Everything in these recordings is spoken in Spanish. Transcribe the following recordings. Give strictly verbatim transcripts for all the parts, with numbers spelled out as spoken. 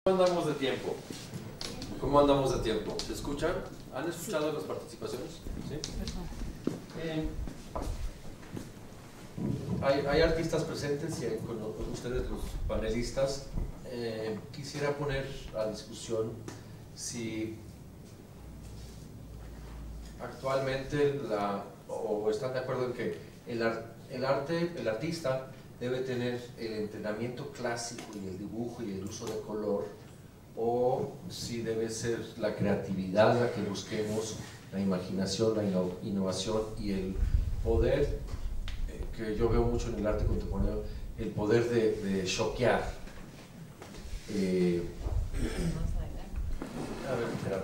¿Cómo andamos de tiempo? ¿Cómo andamos de tiempo? ¿Se escuchan? ¿Han escuchado las participaciones? ¿Sí? Eh, hay, hay artistas presentes y hay con, con ustedes los panelistas. Eh, quisiera poner a discusión si actualmente la, o están de acuerdo en que el, el arte, el artista debe tener el entrenamiento clásico y el dibujo y el uso de color, o si debe ser la creatividad la que busquemos, la imaginación, la inno innovación y el poder, eh, que yo veo mucho en el arte contemporáneo, el poder de, de choquear. Eh, a ver, Gerardo.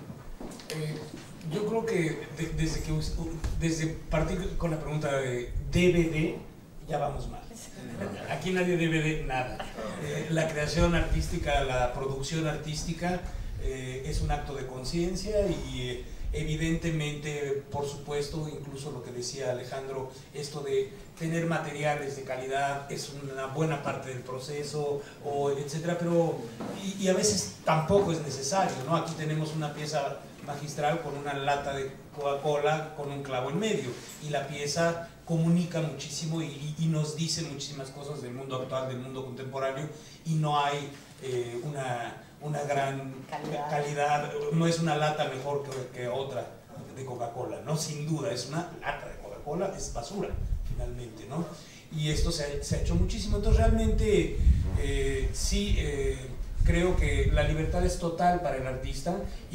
Eh, yo creo que de, desde que desde partir con la pregunta de D V D ya vamos mal. Aquí nadie debe de nada. Eh, la creación artística, la producción artística eh, es un acto de conciencia y eh, evidentemente, por supuesto, incluso lo que decía Alejandro, esto de tener materiales de calidad es una buena parte del proceso, o etcétera, pero y, y a veces tampoco es necesario, ¿no? Aquí tenemos una pieza magistral con una lata de Coca-Cola con un clavo en medio, y la pieza comunica muchísimo y, y nos dice muchísimas cosas del mundo actual, del mundo contemporáneo, y no hay eh, una, una gran calidad. calidad, no es una lata mejor que, que otra de Coca-Cola, ¿no? Sin duda, es una lata de Coca-Cola, es basura finalmente, ¿no? Y esto se ha, se ha hecho muchísimo, entonces realmente eh, sí, eh, creo que la libertad es total para el artista,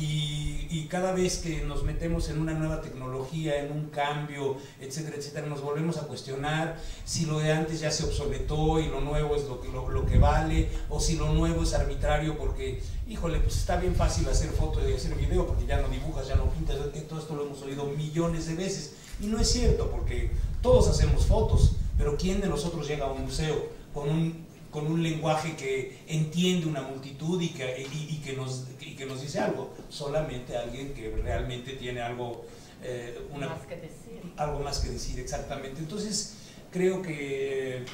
y, y cada vez que nos metemos en una nueva tecnología, en un cambio, etcétera, etcétera, nos volvemos a cuestionar si lo de antes ya se obsoletó y lo nuevo es lo que, lo, lo que vale, o si lo nuevo es arbitrario porque, híjole, pues está bien fácil hacer foto y hacer video porque ya no dibujas, ya no pintas, todo esto lo hemos oído millones de veces, y no es cierto, porque todos hacemos fotos, pero ¿quién de nosotros llega a un museo con un con un lenguaje que entiende una multitud y que, y, y que, nos, y que nos dice algo? Solamente alguien que realmente tiene algo, eh, una, más que decir. algo más que decir, exactamente. Entonces, creo que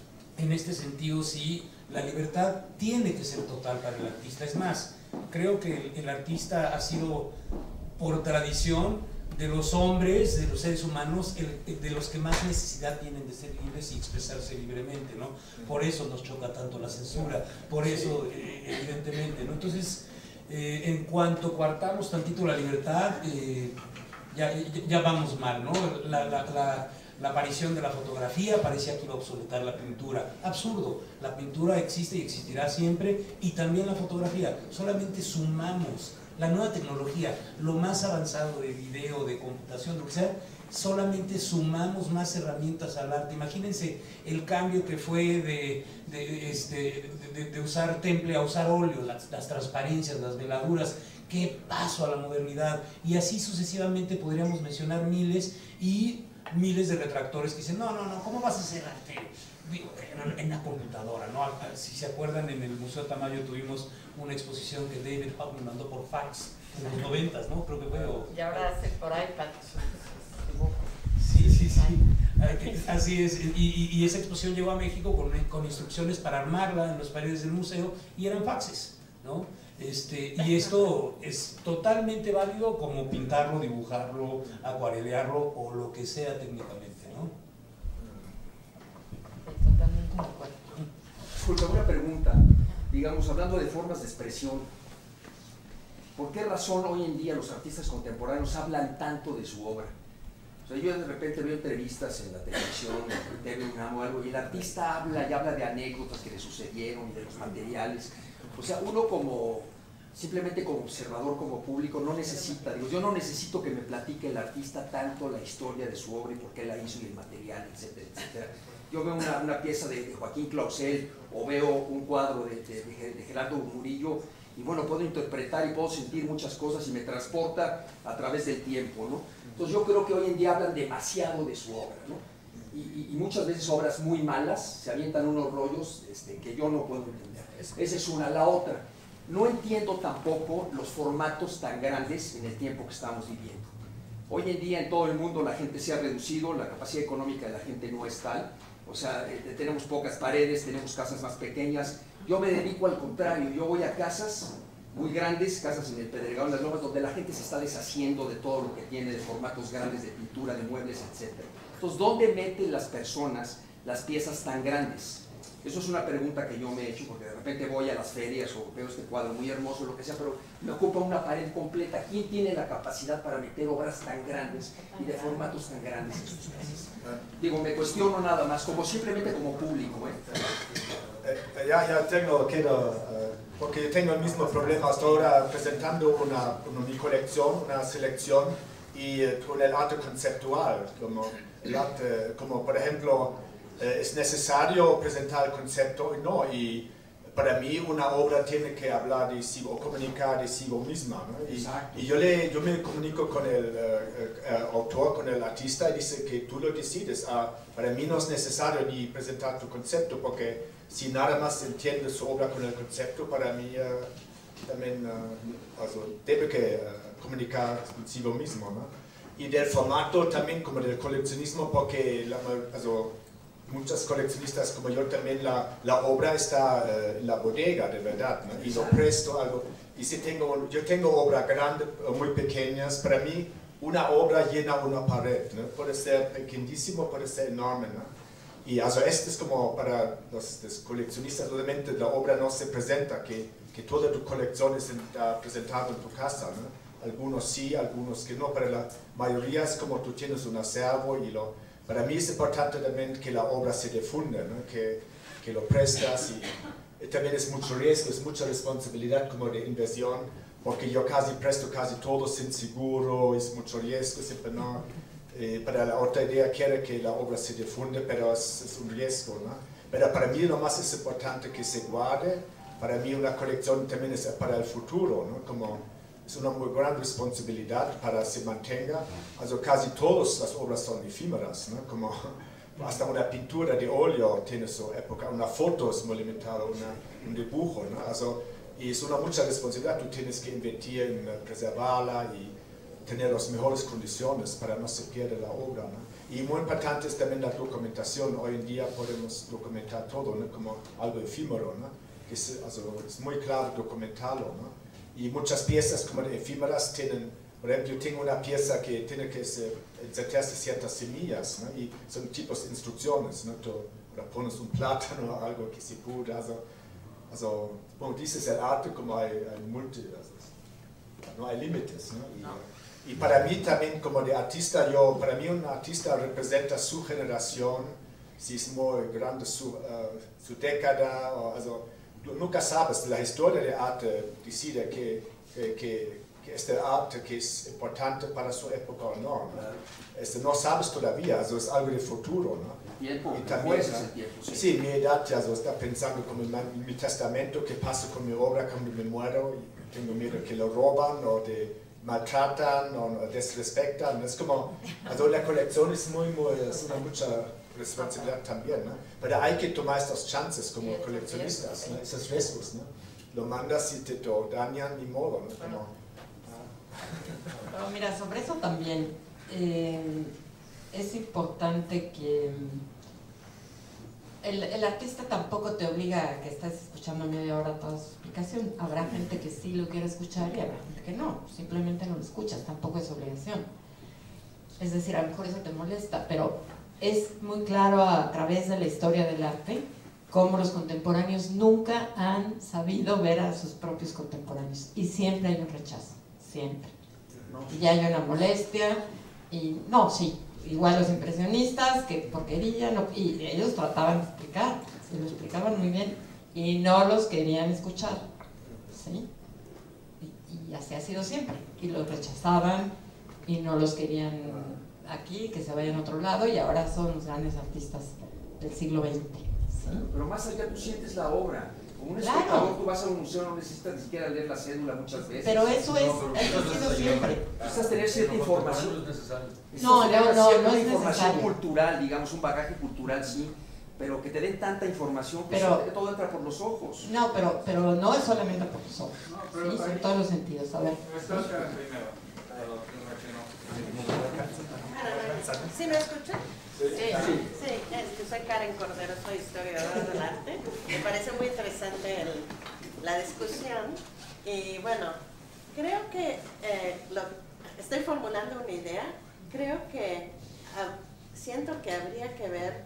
en este sentido sí, la libertad tiene que ser total para el artista. Es más, creo que el, el artista ha sido, por tradición, de los hombres, de los seres humanos, el, de los que más necesidad tienen de ser libres y expresarse libremente, ¿no? Por eso nos choca tanto la censura, por eso, eh, evidentemente, ¿no? Entonces, eh, en cuanto coartamos tantito la libertad, eh, ya, ya vamos mal, ¿no? La, la, la, la aparición de la fotografía parecía que iba a obsoletar la pintura. Absurdo, la pintura existe y existirá siempre, y también la fotografía. Solamente sumamos la nueva tecnología, lo más avanzado de video, de computación, lo que sea, solamente sumamos más herramientas al arte. Imagínense el cambio que fue de, de, este, de, de usar temple a usar óleo, las, las transparencias, las veladuras, qué paso a la modernidad, y así sucesivamente podríamos mencionar miles y miles de retractores que dicen, no, no, no, ¿cómo vas a hacer arte? En la computadora, ¿no? Si se acuerdan, en el Museo Tamayo tuvimos una exposición que David Hockney me mandó por fax en los noventas, ¿no? Creo que fue. O, y ahora hace por iPad. Sí, sí, sí. Así es. Y, y, y esa exposición llegó a México con, con instrucciones para armarla en las paredes del museo, y eran faxes, ¿no? Este, y esto es totalmente válido como pintarlo, dibujarlo, acuarelearlo o lo que sea técnicamente, ¿no? Totalmente de acuerdo. Disculpa, una pregunta, digamos, hablando de formas de expresión, ¿por qué razón hoy en día los artistas contemporáneos hablan tanto de su obra? O sea, yo de repente veo entrevistas en la televisión, en T V UNAM o algo, y el artista habla y habla de anécdotas que le sucedieron, de los materiales. O sea, uno como, simplemente como observador, como público, no necesita, digo, yo no necesito que me platique el artista tanto la historia de su obra y por qué la hizo y el material, etcétera, etcétera. Yo veo una, una pieza de, de Joaquín Clausel o veo un cuadro de, de, de Gerardo Murillo y bueno, puedo interpretar y puedo sentir muchas cosas y me transporta a través del tiempo, ¿no? Entonces yo creo que hoy en día hablan demasiado de su obra, ¿no? Y, y, y muchas veces obras muy malas, se avientan unos rollos este, que yo no puedo entender. Esa es una. La otra, no entiendo tampoco los formatos tan grandes en el tiempo que estamos viviendo. Hoy en día en todo el mundo la gente se ha reducido, la capacidad económica de la gente no es tal, O sea, eh, tenemos pocas paredes, tenemos casas más pequeñas. Yo me dedico al contrario, yo voy a casas muy grandes, casas en el Pedregal, en las Lomas, donde la gente se está deshaciendo de todo lo que tiene, de formatos grandes, de pintura, de muebles, etcétera. Entonces, ¿dónde meten las personas las piezas tan grandes? Eso es una pregunta que yo me he hecho, porque de repente voy a las ferias o veo este cuadro muy hermoso, lo que sea, pero me ocupa una pared completa. ¿Quién tiene la capacidad para meter obras tan grandes y de formatos tan grandes en sus casas? Digo, me cuestiono nada más, como simplemente como público, ¿eh? Eh, ya, ya tengo, quiero, uh, porque tengo el mismo problema hasta ahora presentando una, una mi colección, una selección, y uh, con el arte conceptual, como, el arte, como por ejemplo, Eh, es necesario presentar el concepto, no, y para mí una obra tiene que hablar de sí o comunicar de sí misma, ¿no? Y, y yo, le, yo me comunico con el uh, uh, autor, con el artista, y dice que tú lo decides. Uh, para mí no es necesario ni presentar tu concepto, porque si nada más entiende su obra con el concepto, para mí uh, también uh, also, debe que uh, comunicar consigo mismo, ¿no? Y del formato también como del coleccionismo, porque la, also, muchos coleccionistas como yo también, la, la obra está uh, en la bodega de verdad, ¿no? Y lo presto algo. Y si tengo, yo tengo obras grandes o muy pequeñas, para mí una obra llena una pared, ¿no? Puede ser pequeñísimo, puede ser enorme, ¿no? Y also, esto es como para los, los coleccionistas, obviamente la obra no se presenta, que, que toda tu colección está presentada en tu casa, ¿no? Algunos sí, algunos que no, pero la mayoría es como tú tienes un acervo y lo... Para mí es importante también que la obra se difunda, ¿no? que, que lo prestas, y, y también es mucho riesgo, es mucha responsabilidad como de inversión, porque yo casi presto casi todo sin seguro, es mucho riesgo, siempre no. Eh, para la otra idea quiere que la obra se difunde, pero es, es un riesgo, ¿no? Pero para mí lo más es importante que se guarde, para mí una colección también es para el futuro, ¿no? Como, es una muy gran responsabilidad para que se mantenga. Also casi todas las obras son efímeras, ¿no? Como hasta una pintura de óleo tiene su época, una foto es muy limitada, una, un dibujo, ¿no? Also, y es una mucha responsabilidad, tú tienes que invertir en preservarla y tener las mejores condiciones para que no se pierda la obra, ¿no? Y muy importante es también la documentación. Hoy en día podemos documentar todo, ¿no? Como algo efímero, ¿no? Que es, also, es muy claro documentarlo, ¿no? Y muchas piezas como de efímeras tienen, por ejemplo, yo tengo una pieza que tiene que ser, insertarse ciertas semillas, ¿no? Y son tipos de instrucciones, ¿no? Tú pones un plátano o algo que se pudra, also, also, bueno, dices el arte como hay, hay multi, also, no hay límites, ¿no? Y, no. Y para mí también como de artista, yo, para mí un artista representa su generación, si es muy grande su, uh, su década, o, also, tú nunca sabes, la historia del arte decide que, que, que, que este arte que es importante para su época o no, ¿no? Este, no sabes todavía, eso es algo de futuro, ¿no? Tiempo, y también, ese tiempo, sí. Sí, mi edad ya so, está pensando como en mi testamento, qué pasa con mi obra cuando me muero, y tengo miedo que lo roban o de maltratan o desrespetan, es como, also la colección es muy, muy, es una mucha responsabilidad también, ¿no? Pero hay que tomar estas chances como sí, coleccionistas, ¿no? Esos riesgos, ¿no? Lo mandas y te lo dañan, ni modo, ¿no? Como, pero mira, sobre eso también eh, es importante que el, el artista tampoco te obliga a que estés escuchando media hora toda su explicación. Habrá gente que sí lo quiere escuchar y habrá gente que no, simplemente no lo escuchas, tampoco es obligación. Es decir, a lo mejor eso te molesta, pero es muy claro a través de la historia del arte cómo los contemporáneos nunca han sabido ver a sus propios contemporáneos y siempre hay un rechazo, siempre. Y ya hay una molestia y no, sí, igual los impresionistas, que porquería, no, y ellos trataban de explicar, se lo explicaban muy bien y no los querían escuchar, ¿sí? Y, y así ha sido siempre, y los rechazaban y no los querían aquí, que se vayan a otro lado, y ahora son los grandes artistas del siglo veinte. ¿Sí? Pero más allá tú sientes la obra. Como un claro. espectador, tú vas a un museo, no necesitas ni siquiera leer la cédula muchas veces. Pero eso es, no, pero eso ha sido siempre. Necesitas tener cierta información. No es necesario. No, no, no, no es información necesario. cultural, digamos, un bagaje cultural, sí, pero que te den tanta información, pues pero, todo entra por los ojos. No, pero, pero no es solamente por los ojos, no, ¿sí? Son todos los sentidos. A ver. ¿Sí me escuchan? Sí, sí, sí, es que soy Karen Cordero, soy historiadora del arte. Me parece muy interesante el, la discusión y bueno, creo que eh, lo, estoy formulando una idea, creo que uh, siento que habría que ver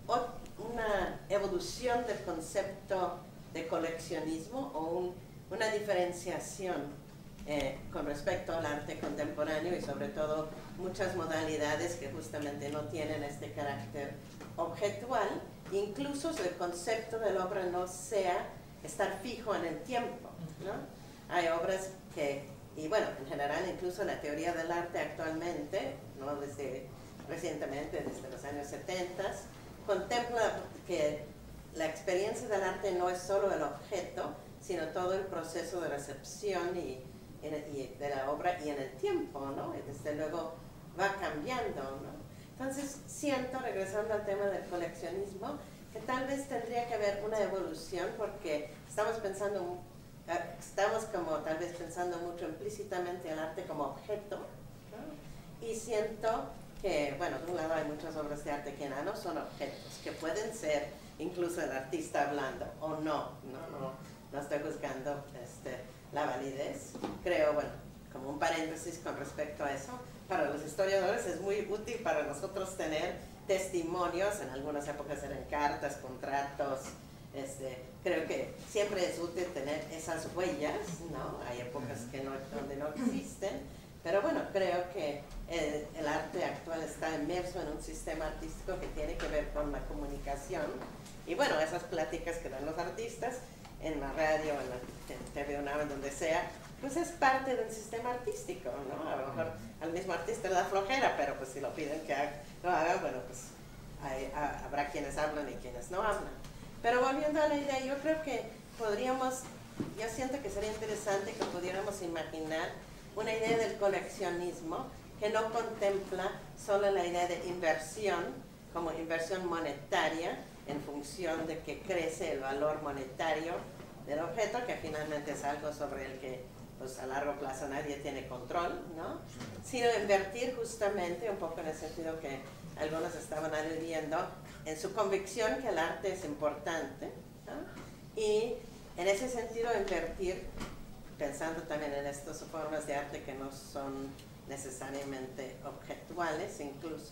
una evolución del concepto de coleccionismo o un, una diferenciación Eh, con respecto al arte contemporáneo y sobre todo muchas modalidades que justamente no tienen este carácter objetual, incluso el concepto de la obra no sea estar fijo en el tiempo, ¿no? Hay obras que, y bueno, en general incluso la teoría del arte actualmente, no desde recientemente, desde los años setenta, contempla que la experiencia del arte no es solo el objeto, sino todo el proceso de recepción y En el, y de la obra y en el tiempo, ¿no? Y desde luego va cambiando, ¿no? Entonces siento, regresando al tema del coleccionismo, que tal vez tendría que haber una evolución porque estamos pensando, estamos como tal vez pensando mucho implícitamente el arte como objeto, ¿no? Y siento que, bueno, de un lado hay muchas obras de arte que no son objetos, que pueden ser incluso el artista hablando o no, no, no, no estoy buscando este, la validez. Creo, bueno, como un paréntesis con respecto a eso, para los historiadores es muy útil para nosotros tener testimonios, en algunas épocas eran cartas, contratos, este, creo que siempre es útil tener esas huellas, ¿no? Hay épocas que no, donde no existen, pero bueno, creo que el, el arte actual está inmerso en un sistema artístico que tiene que ver con la comunicación, y bueno, esas pláticas que dan los artistas, en la radio, en la T V UNAM, en donde sea, pues es parte del sistema artístico, ¿no? A lo mejor al mismo artista le da flojera, pero pues si lo piden que haga, lo haga, bueno, pues hay, a, habrá quienes hablan y quienes no hablan. Pero volviendo a la idea, yo creo que podríamos, yo siento que sería interesante que pudiéramos imaginar una idea del coleccionismo que no contempla solo la idea de inversión, como inversión monetaria, en función de que crece el valor monetario del objeto, que finalmente es algo sobre el que pues, a largo plazo nadie tiene control, ¿no? Sino invertir justamente, un poco en el sentido que algunos estaban aludiendo, en su convicción que el arte es importante, ¿no? Y en ese sentido invertir, pensando también en estas formas de arte que no son necesariamente objetuales, incluso,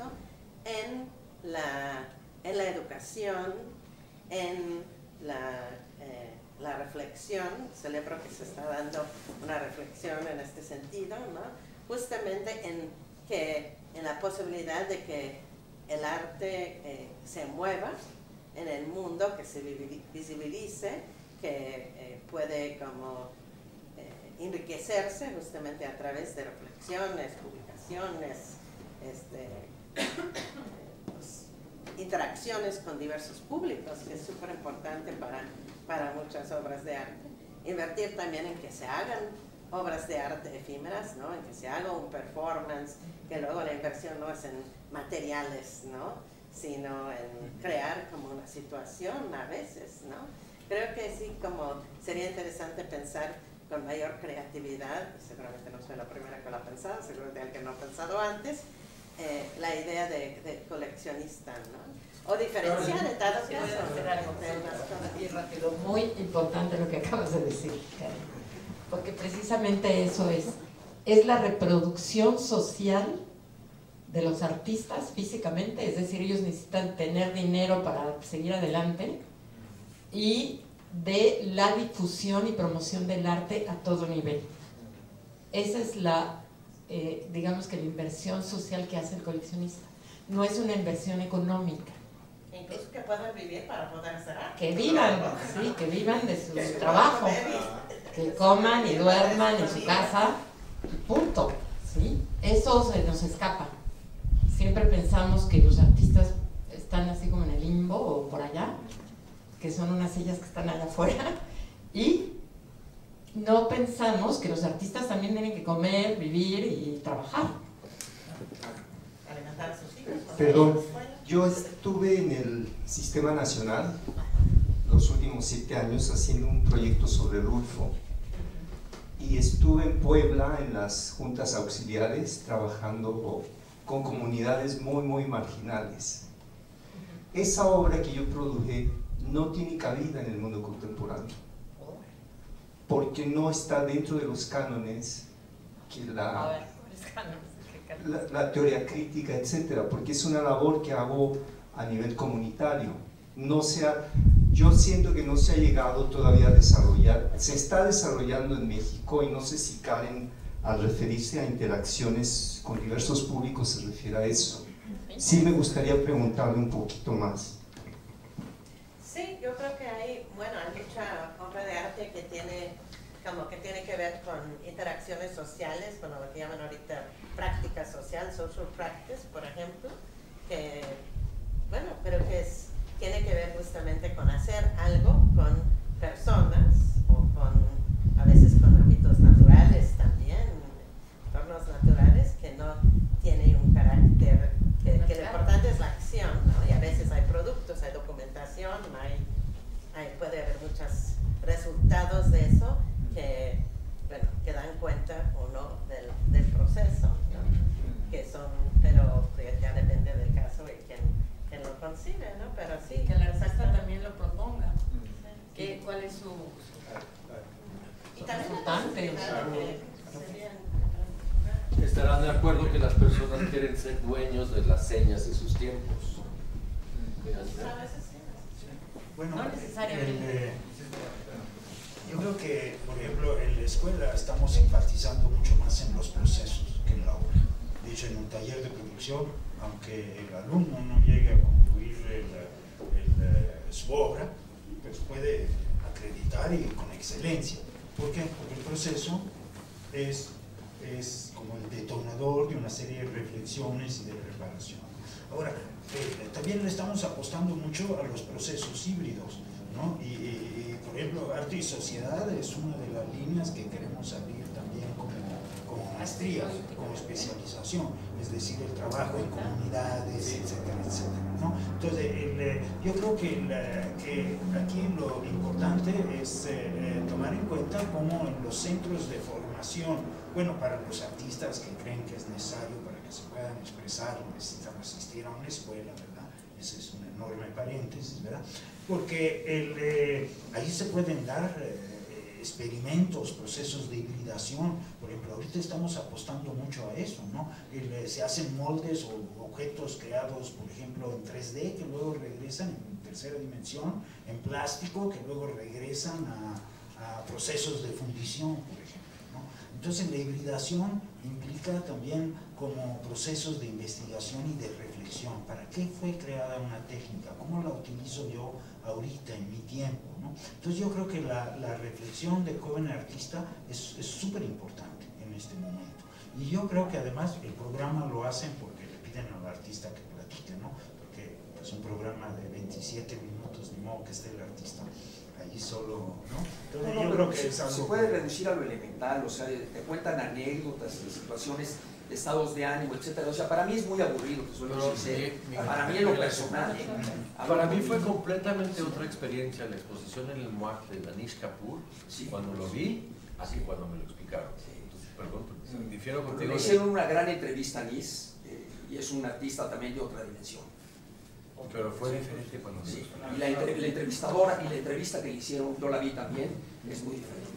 en la... en la educación, en la, eh, la reflexión. Celebro que se está dando una reflexión en este sentido, ¿no? Justamente en, que, en la posibilidad de que el arte eh, se mueva en el mundo, que se visibilice, que eh, puede como eh, enriquecerse justamente a través de reflexiones, publicaciones, este, interacciones con diversos públicos, que es súper importante para, para muchas obras de arte. Invertir también en que se hagan obras de arte efímeras, ¿no? En que se haga un performance, que luego la inversión no es en materiales, ¿no? Sino en crear como una situación a veces, ¿no? Creo que sí, como sería interesante pensar con mayor creatividad, seguramente no soy la primera que lo ha pensado, seguramente alguien no ha pensado antes, Eh, la idea de, de coleccionista, ¿no? O diferenciar en tal caso. Muy importante lo que acabas de decir, Karen, porque precisamente eso es, es la reproducción social de los artistas físicamente, es decir, ellos necesitan tener dinero para seguir adelante, y de la difusión y promoción del arte a todo nivel. Esa es la Eh, digamos que la inversión social que hace el coleccionista. No es una inversión económica. Incluso que puedan vivir para poder hacer arte. Que vivan, sí, que vivan de su trabajo, que coman y duerman en su casa, punto, ¿sí? Eso se nos escapa. Siempre pensamos que los artistas están así como en el limbo o por allá, que son unas sillas que están allá afuera, y no pensamos que los artistas también tienen que comer, vivir y trabajar. Alimentar a sus hijos. Perdón, yo estuve en el Sistema Nacional los últimos siete años haciendo un proyecto sobre Rulfo, y estuve en Puebla en las juntas auxiliares trabajando con comunidades muy, muy marginales. Esa obra que yo produje no tiene cabida en el mundo contemporáneo, porque no está dentro de los cánones que la, la, la teoría crítica, etcétera, porque es una labor que hago a nivel comunitario. No se ha, yo siento que no se ha llegado todavía a desarrollar, se está desarrollando en México, y no sé si Karen, al referirse a interacciones con diversos públicos, se refiere a eso. Sí me gustaría preguntarle un poquito más. Sí, yo creo que hay, bueno, hay mucha obra de arte que tiene, como que tiene que ver con interacciones sociales, con lo que llaman ahorita práctica social, social practice, por ejemplo, que, bueno, pero que es, tiene que ver justamente con hacer algo con personas, o con, a veces con ámbitos naturales también, entornos naturales, que no tiene un carácter, que, que lo importante es la acción, ¿no? Y a veces hay productos, hay documentación, hay, hay, puede haber muchos resultados de eso que, bueno, que dan cuenta o no del, del proceso, ¿no? Que son, pero ya depende del caso y quién, quién lo concibe, ¿no? Pero sí. Que el artista también lo proponga. ¿Qué, ¿Cuál es su...? su y también resultante? claro, que serían, Estarán de acuerdo que las personas quieren ser dueños de las señas de sus tiempos. a veces sí. Bueno, No necesariamente. el, eh, yo creo que, por ejemplo, en la escuela estamos enfatizando mucho más en los procesos que en la obra. De hecho, en un taller de producción, aunque el alumno no llegue a concluir el, el, su obra, pues puede acreditar y con excelencia. ¿Por qué? Porque el proceso es, es como el detonador de una serie de reflexiones y de preparación. Ahora, eh, también le estamos apostando mucho a los procesos híbridos, ¿no? Y, y, y, por ejemplo, arte y sociedad es una de las líneas que queremos abrir también como, como maestría, como especialización, es decir, el trabajo en comunidades, etcétera, etcétera, ¿no? Entonces, el, yo creo que, el, que aquí lo importante es eh, tomar en cuenta cómo en los centros de formación, bueno, para los artistas que creen que es necesario para que se puedan expresar, necesitan asistir a una escuela, ¿verdad? Ese es un enorme paréntesis, ¿verdad? Porque el, eh, ahí se pueden dar eh, experimentos, procesos de hibridación. Por ejemplo, ahorita estamos apostando mucho a eso, ¿no? El, eh, se hacen moldes o objetos creados, por ejemplo, en tres D, que luego regresan en tercera dimensión, en plástico, que luego regresan a, a procesos de fundición, por ejemplo, ¿no? Entonces, la hibridación implica también como procesos de investigación y de reflexión. ¿Para qué fue creada una técnica? ¿Cómo la utilizo yo ahorita, en mi tiempo, ¿no? Entonces yo creo que la, la reflexión de joven artista es súper importante en este momento. Y yo creo que además el programa lo hacen porque le piden al artista que platique, ¿no? Porque es un programa de veintisiete minutos, ni modo que esté el artista allí solo, ¿no? Entonces No, no, yo creo que se, es algo... se puede reducir a lo elemental, o sea, te cuentan anécdotas, situaciones, estados de ánimo, etcétera. O sea, para mí es muy aburrido, te soy muy sincero. Para mí en lo personal. ¿eh? Para mí fue completamente otra experiencia la exposición en el M U A C de Anish Kapoor, Sí. cuando lo vi, así cuando me lo explicaron. Entonces, perdón, difiero Porque contigo. me hicieron una gran entrevista a Anish, eh, y es un artista también de otra dimensión. Pero fue diferente cuando me lo Sí. explicaron. Y la, entre- la entrevistadora y la entrevista que le hicieron, yo la vi también, es muy diferente.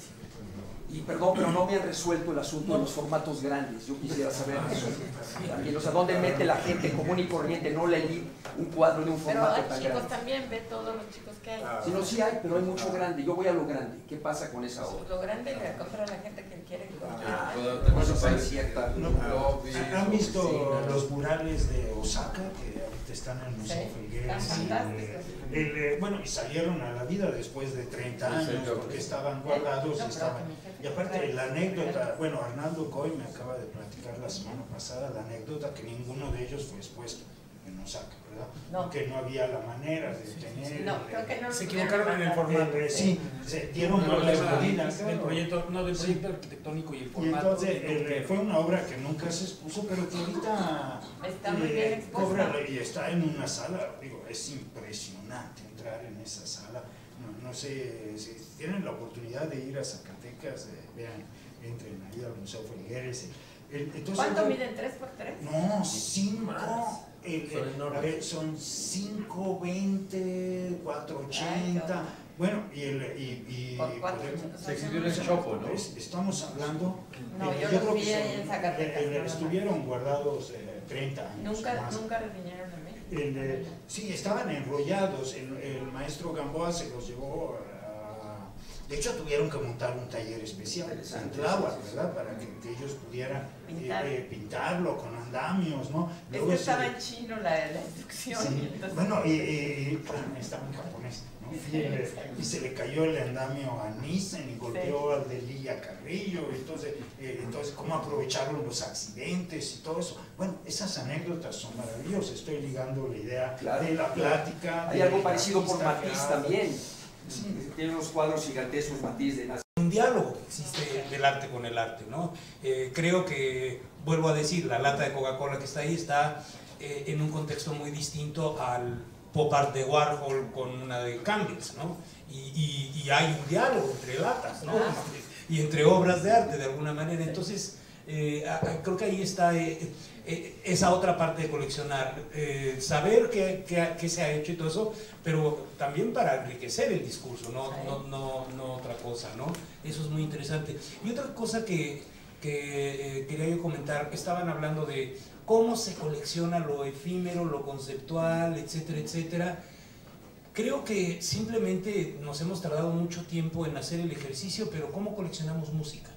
Y perdón, pero no me han resuelto el asunto de los formatos grandes. Yo quisiera saber eso también. O sea, ¿dónde mete la gente común y corriente? No leí un cuadro de un Pero formato hay tan chicos grande. también, ve todos los chicos que hay. Si no, sí hay, pero hay mucho grande. Yo voy a lo grande. ¿Qué pasa con esa obra? Lo grande le compra a la gente que quiere comprar. Ah, puedo- Por eso hay cierta... No, lobbies, ¿Han visto oficinas. los murales de Osaka que ahorita están en el Museo Sí, Felgueres? están Y, fantásticos. el, eh, bueno, y salieron a la vida después de treinta Sí, años señor. porque estaban guardados No, y pero estaban... que mi jefe Y aparte, trae- la anécdota, bueno, Arnaldo Coy me acaba de platicar la semana pasada la anécdota que ninguno de ellos fue expuesto en Osaka, ¿verdad? No. Porque no había la manera de tener... No, creo que no Se lo equivocaron en el pudieron formato. Eh, eh, sí, se dieron No, malas del, medidas. del proyecto, no, del proyecto arquitectónico y el Y formato. entonces digo el- que- fue una obra que nunca se expuso, pero que ahorita Está muy bien expuesta. cobra y está en una sala, digo, es impresionante entrar en esa sala. No, no sé, si tienen la oportunidad de ir a Zacatecas, eh, vean, entren ahí al Museo Felgueres. El, entonces, ¿Cuánto el, miden? ¿tres por tres? No, cinco. El, Son el, enormes. a ver, son cinco, veinte, cuatro, ochenta. Bueno, y el. Y, y, Por cuatro, podemos- ochenta. Se exhibió en el Chopo, ¿no? es- estamos hablando. No, eh, yo creo los que vi ahí son- en Zacatecas, eh, eh, nada más. estuvieron guardados eh, treinta años. Nunca, más. nunca vinieron a México. El, eh, sí, estaban enrollados. El, el maestro Gamboa se los llevó a. De hecho, tuvieron que montar un taller especial en Tláhuac, ¿verdad? Para que, que ellos pudieran Pintar. eh, eh, pintarlo con andamios, ¿no? Es Luego que se- estaba en chino la, la instrucción. Sí, y entonces- bueno, y, y- y- ah, estaba en japonés, ¿no? Y, eh, y se le cayó el andamio a Nissen y golpeó al de Lilla Carrillo, y entonces, eh, entonces cómo aprovecharon los accidentes y todo eso. Bueno, esas anécdotas son maravillosas, estoy ligando la idea Claro, de la claro. plática. Hay de algo la parecido por artista Matisse que habla. también. Tiene unos cuadros gigantescos Matisse de las Un diálogo que existe del arte con el arte, ¿no? Eh, creo que, vuelvo a decir, la lata de Coca-Cola que está ahí está eh, en un contexto muy distinto al pop art de Warhol con una de Canvas, ¿no? Y, y, y hay un diálogo entre latas, ¿no? Ah. Y entre obras de arte, de alguna manera. Entonces, eh, a- a- creo que ahí está eh, eh, esa otra parte de coleccionar, eh, saber qué, qué, qué se ha hecho y todo eso, pero también para enriquecer el discurso, no, no, no, no otra cosa, ¿no? Eso es muy interesante. Y otra cosa que, que eh, quería yo comentar, estaban hablando de cómo se colecciona lo efímero, lo conceptual, etcétera, etcétera. Creo que simplemente nos hemos tardado mucho tiempo en hacer el ejercicio, pero ¿cómo coleccionamos música?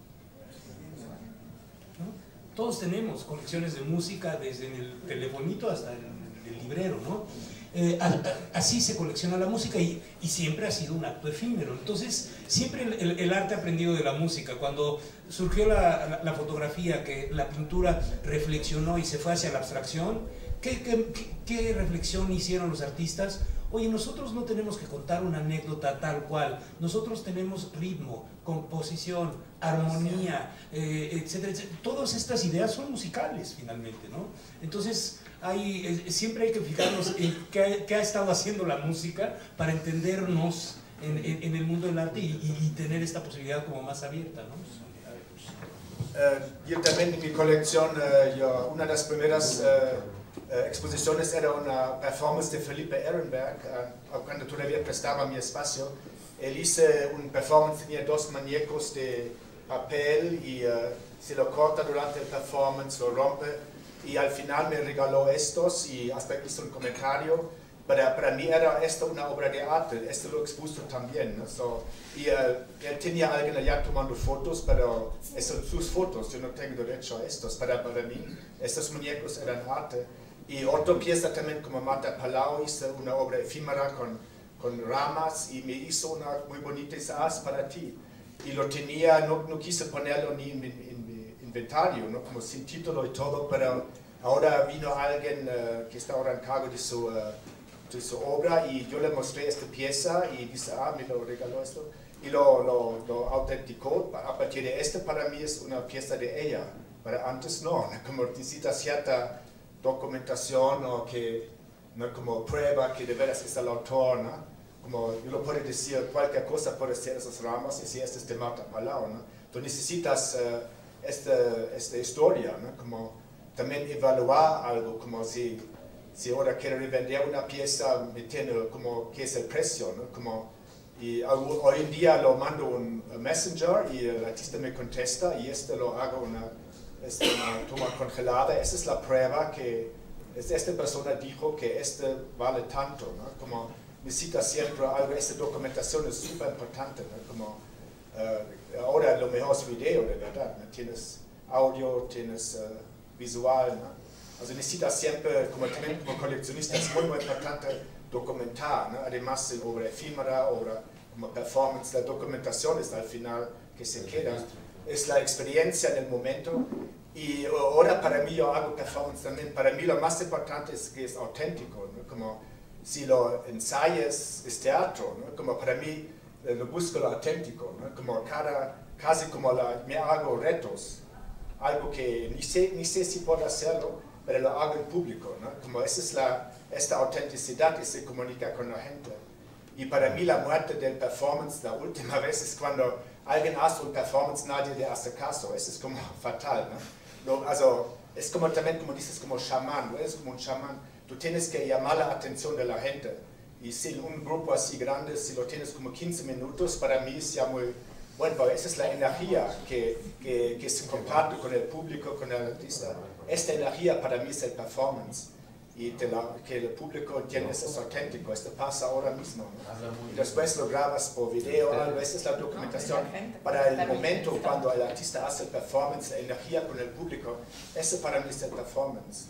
¿No? Todos tenemos colecciones de música, desde el telefonito hasta el, el librero, ¿no? Eh, a, a, así se colecciona la música y, y siempre ha sido un acto efímero. Entonces, siempre el, el, el arte ha aprendido de la música. Cuando surgió la, la, la fotografía, que la pintura reflexionó y se fue hacia la abstracción, ¿qué, qué, qué, qué reflexión hicieron los artistas? Oye, nosotros no tenemos que contar una anécdota tal cual, nosotros tenemos ritmo, composición, armonía, eh, etcétera, etcétera. Todas estas ideas son musicales finalmente, ¿no? Entonces, hay, eh, siempre hay que fijarnos en qué, ha- qué ha estado haciendo la música para entendernos en, en- en el mundo del arte y, y- y tener esta posibilidad como más abierta, ¿no? Eh, yo también en mi colección, eh, yo, una de las primeras eh, eh, exposiciones era una performance de Felipe Ehrenberg, eh, cuando todavía prestaba mi espacio. Él hizo un performance, tenía dos muñecos de papel y eh, se lo corta durante el performance, lo rompe y al final me regaló estos y hasta hizo un comentario. Para, para mí era esto una obra de arte, esto lo expuso también, ¿no? So, y uh, él tenía a alguien allá tomando fotos, pero son sus fotos, yo no tengo derecho a estos. Para, para mí, estos muñecos eran arte. Y otra pieza también, como Marta Palau hizo una obra efímera con, con ramas y me hizo una muy bonita as para ti. Y lo tenía, no, no quise ponerlo ni en mi, en mi inventario, ¿no? Como sin título y todo, pero ahora vino alguien uh, que está ahora en cargo de su... Uh, de su obra y yo le mostré esta pieza y dice, ah, me lo regaló esto y lo, lo, lo autenticó. A partir de este para mí es una pieza de ella, pero antes no, como necesita cierta documentación o que, no, como prueba que de veras es el autor, ¿no? Como yo lo puedo decir, cualquier cosa puede ser esas ramas y si este es de Marta Palau, ¿no? Tú necesitas uh, esta, esta historia, ¿no? Como también evaluar algo, como si si ahora quiero revender una pieza, me tiene como qué es el precio, ¿no? Como, y hoy en día lo mando un messenger y el artista me contesta y este lo hago una, este, una toma congelada. Esa es la prueba que esta persona dijo que este vale tanto, ¿no? Como necesita siempre algo, esta documentación es súper importante, ¿no? Como uh, ahora lo mejor es video, de verdad, ¿no? Tienes audio, tienes uh, visual, ¿no? Also necesitas siempre, como también como coleccionista, es muy, muy importante documentar, ¿no? Además de obra efímera, obra como performance, la documentación es al final que se queda, es la experiencia en el momento. Y ahora para mí yo hago performance también, para mí lo más importante es que es auténtico, ¿no? Como si lo ensayas es teatro, ¿no? Como para mí lo busco lo auténtico, ¿no? Como cada, casi como la, me hago retos, algo que ni sé, ni sé si puedo hacerlo, pero lo hago en público, ¿no? Como esa es la, esta autenticidad que se comunica con la gente. Y para mí la muerte del performance, la última vez es cuando alguien hace un performance, nadie le hace caso, eso es como fatal, ¿no? lo, also, es como también, como dices, como chamán, ¿no? Es como un chamán. Tú tienes que llamar la atención de la gente. Y si un grupo así grande, si lo tienes como quince minutos, para mí es ya muy... Bueno, esa es la energía que, que, que se comparte con el público, con el artista. Esta energía para mí es el performance. Y te la, que el público entiende, eso es auténtico, esto pasa ahora mismo, ¿no? Y después lo grabas por video, algo, esa es la documentación para el momento cuando el artista hace el performance, la energía con el público, eso para mí es el performance.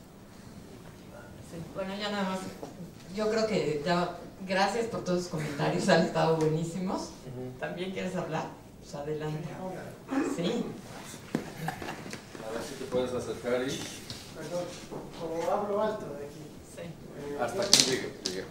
Sí, bueno, ya nada más, yo creo que ya, gracias por todos los comentarios, han estado buenísimos. Uh-huh. ¿También quieres hablar? Pues adelante. Sí. A ver si te puedes acercar y... Perdón, como hablo alto de aquí. Sí. Eh, Hasta aquí llegué, llegué.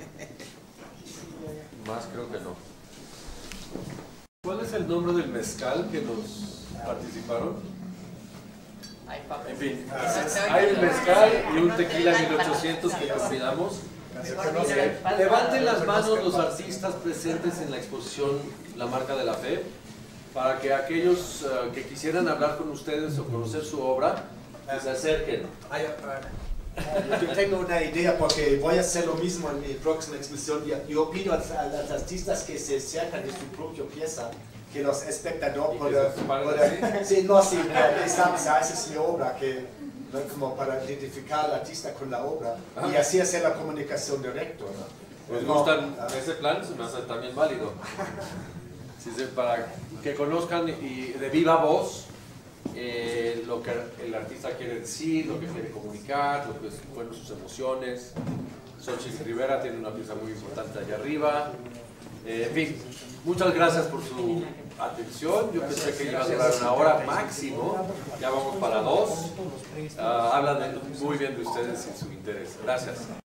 Más creo que no. ¿Cuál es el nombre del mezcal que nos participaron? Ay, papá. En fin, hay un mezcal y un tequila mil ochocientos que convidamos. Eh, levanten las manos los artistas presentes en la exposición La Marca de la Fe para que aquellos uh, que quisieran hablar con ustedes o conocer su obra se acerquen. Yo tengo una idea porque voy a hacer lo mismo en mi próxima exposición. Yo pido a los artistas que se acercan de su propia pieza, que los espectadores puedan... Sí, no, sí, esa es mi obra, que, como para identificar al artista con la obra y así hacer la comunicación directa, ¿no? ¿Les gustan ese plan? Se me hace también válido. Sí, sí, para que conozcan y de viva voz Eh, lo que el artista quiere decir, lo que quiere comunicar, lo que fueron sus emociones. Xochitl Rivera tiene una pieza muy importante allá arriba. Eh, en fin, muchas gracias por su atención. Yo pensé que iba a durar una hora máximo, ya vamos para dos. Uh, hablan muy bien de ustedes y su interés. Gracias.